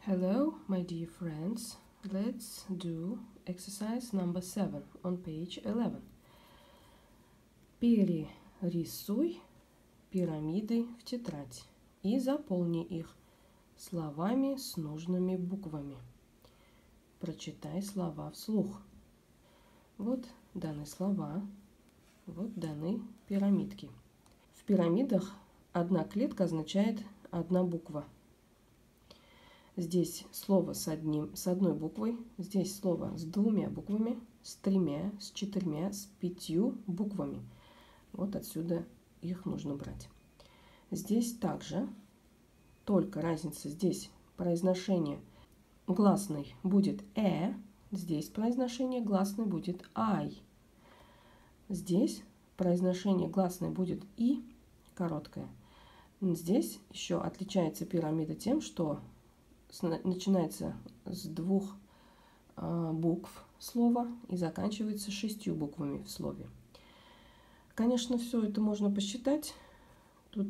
Hello, my dear friends. Let's do exercise number 7 on page 11. Перерисуй пирамиды в тетрадь и заполни их словами с нужными буквами. Прочитай слова вслух. Вот даны слова, вот даны пирамидки. В пирамидах одна клетка означает одна буква. Здесь слово с одной буквой, здесь слово с двумя буквами, с тремя, с четырьмя, с 5 буквами. Вот отсюда их нужно брать. Здесь также, только разница здесь произношение гласной будет здесь произношение гласной будет ай. Здесь произношение гласной будет и, короткое. Здесь еще отличается пирамида тем, что начинается с 2 букв слова и заканчивается 6 буквами в слове. Конечно, все это можно посчитать. Тут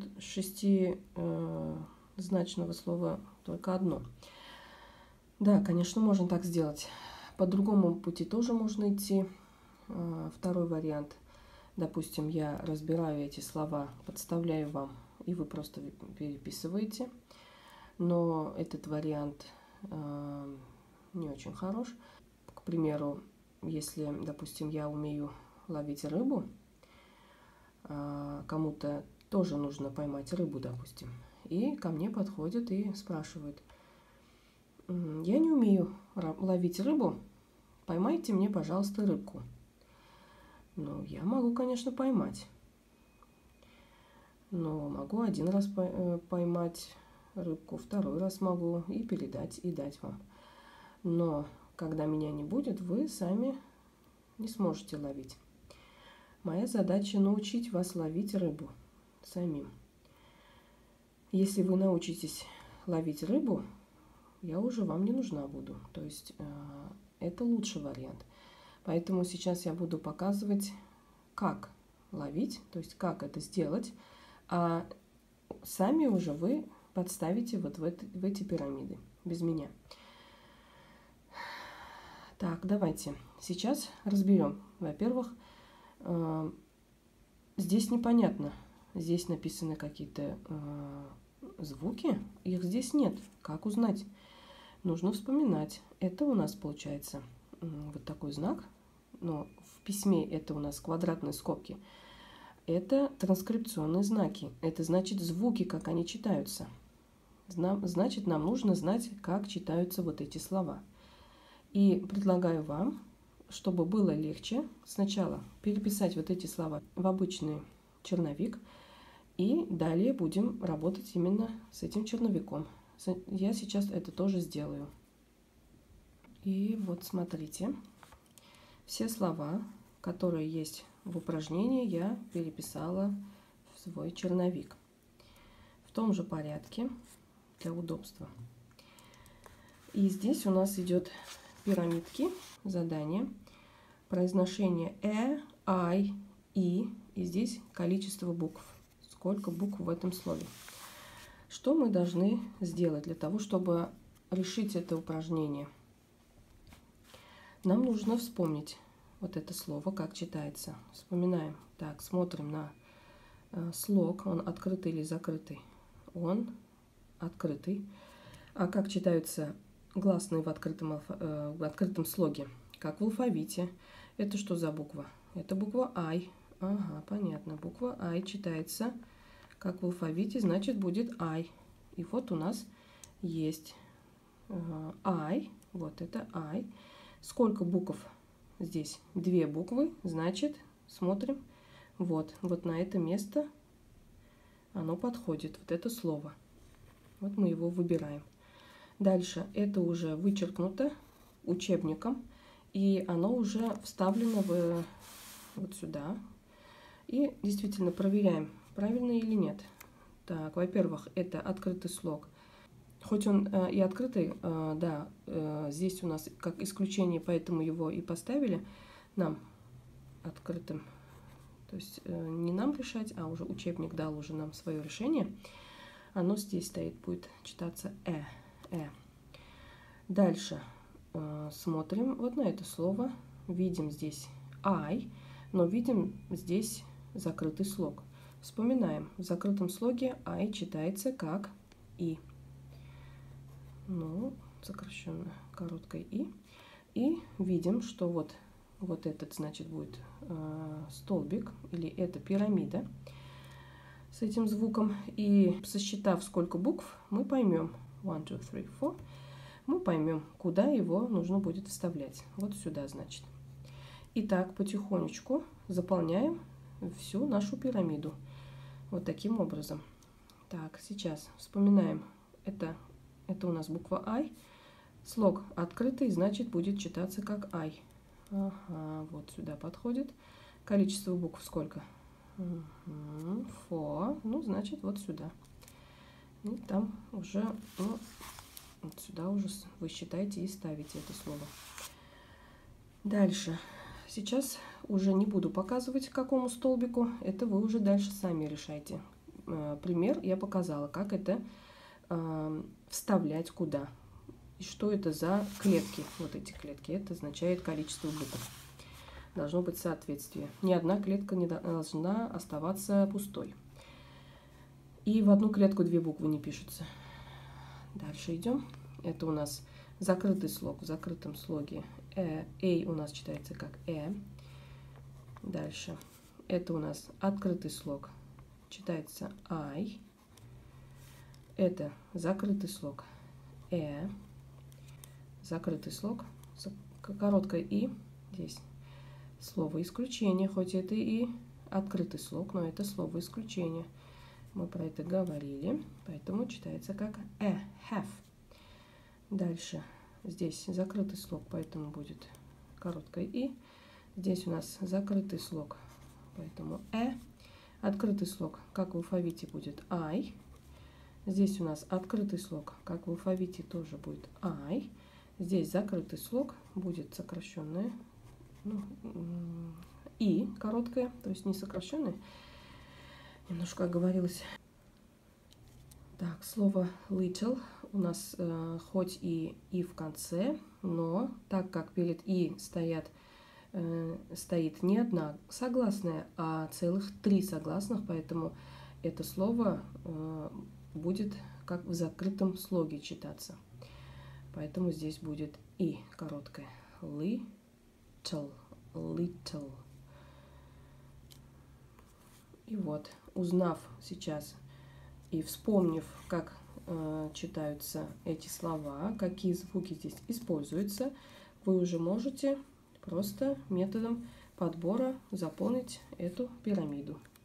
6-значного слова только одно. Да, конечно, можно так сделать. По другому пути тоже можно идти. Второй вариант. Допустим, я разбираю эти слова, подставляю вам, и вы просто переписываете. Но этот вариант не очень хорош. К примеру, если, допустим, я умею ловить рыбу, кому-то тоже нужно поймать рыбу, допустим, и ко мне подходят и спрашивают: я не умею ловить рыбу, поймайте мне, пожалуйста, рыбку. Ну, я могу, конечно, поймать, но могу один раз поймать рыбку, второй раз могу и передать, и дать вам. Но когда меня не будет, вы сами не сможете ловить. Моя задача научить вас ловить рыбу самим. Если вы научитесь ловить рыбу, я уже вам не нужна буду. То есть это лучший вариант. Поэтому сейчас я буду показывать, как ловить, то есть как это сделать, а сами уже вы подставите вот в эти пирамиды, без меня. Так, давайте сейчас разберем. Во-первых, здесь непонятно. Здесь написаны какие-то звуки, их здесь нет. Как узнать? Нужно вспоминать. Это у нас получается вот такой знак, но в письме это у нас квадратные скобки. Это транскрипционные знаки. Это значит звуки, как они читаются. Значит, нам нужно знать, как читаются вот эти слова. И предлагаю вам, чтобы было легче, сначала переписать вот эти слова в обычный черновик, и далее будем работать именно с этим черновиком. Я сейчас это тоже сделаю. И вот смотрите, все слова, которые есть в упражнении, я переписала в свой черновик. В том же порядке, для удобства. И здесь у нас идет пирамидки, задание, произношение ай, и здесь количество букв, сколько букв в этом слове. Что мы должны сделать для того, чтобы решить это упражнение? Нам нужно вспомнить вот это слово, как читается. Вспоминаем. Так, смотрим на слог, он открытый или закрытый. Он открытый. А как читаются гласные в открытом слоге? Как в алфавите. Это что за буква? Это буква ай. Ага, понятно. Буква ай читается как в алфавите, значит будет ай. И вот у нас есть ай. Вот это ай. Сколько букв здесь? 2 буквы. Значит, смотрим. Вот на это место оно подходит. Вот это слово. Вот мы его выбираем. Дальше это уже вычеркнуто учебником, и оно уже вставлено вот сюда. И действительно проверяем, правильно или нет. Так, во-первых, это открытый слог. Хоть он и открытый, да, здесь у нас как исключение, поэтому его и поставили нам открытым. То есть не нам решать, а уже учебник дал уже нам свое решение. Оно здесь стоит, будет читаться Дальше смотрим вот на это слово. Видим здесь I, но видим здесь закрытый слог. Вспоминаем, в закрытом слоге I читается как И. Ну, сокращенно короткое И. И видим, что вот этот, значит, будет столбик, или это пирамида с этим звуком. И сосчитав, сколько букв, мы поймем, 1, 2, 3, 4, мы поймем, куда его нужно будет вставлять. Вот сюда, значит. Итак, потихонечку заполняем всю нашу пирамиду. Вот таким образом. Так, сейчас вспоминаем. Это у нас буква I. Слог открытый, значит, будет читаться как I. Ага, вот сюда подходит. Количество букв сколько? 4. Ну, значит, вот сюда. И там уже, ну, вот сюда уже вы считаете и ставите это слово. Дальше. Сейчас уже не буду показывать, к какому столбику. Это вы уже дальше сами решайте. Пример я показала, как это вставлять куда. И что это за клетки. Вот эти клетки. Это означает количество букв. Должно быть соответствие. Ни одна клетка не должна оставаться пустой. И в одну клетку 2 буквы не пишутся. Дальше идем. Это у нас закрытый слог. В закрытом слоге A у нас читается как Дальше. Это у нас открытый слог. Читается I. Это закрытый слог Закрытый слог. Короткое И. Здесь слово исключение, хоть это и открытый слог, но это слово исключение. Мы про это говорили, поэтому читается как have. Дальше здесь закрытый слог, поэтому будет короткое И. Здесь у нас закрытый слог, поэтому Открытый слог, как в алфавите, будет I. Здесь у нас открытый слог, как в алфавите, тоже будет I. Здесь закрытый слог, будет сокращенное, ну, И короткое, то есть не сокращенное. Немножко оговорилась. Так, слово little у нас хоть и в конце, но так как перед И стоит не одна согласная, а целых 3 согласных, поэтому это слово будет как в закрытом слоге читаться. Поэтому здесь будет И короткое. Little. И вот, узнав сейчас и вспомнив, как читаются эти слова, какие звуки здесь используются, вы уже можете просто методом подбора заполнить эту пирамиду.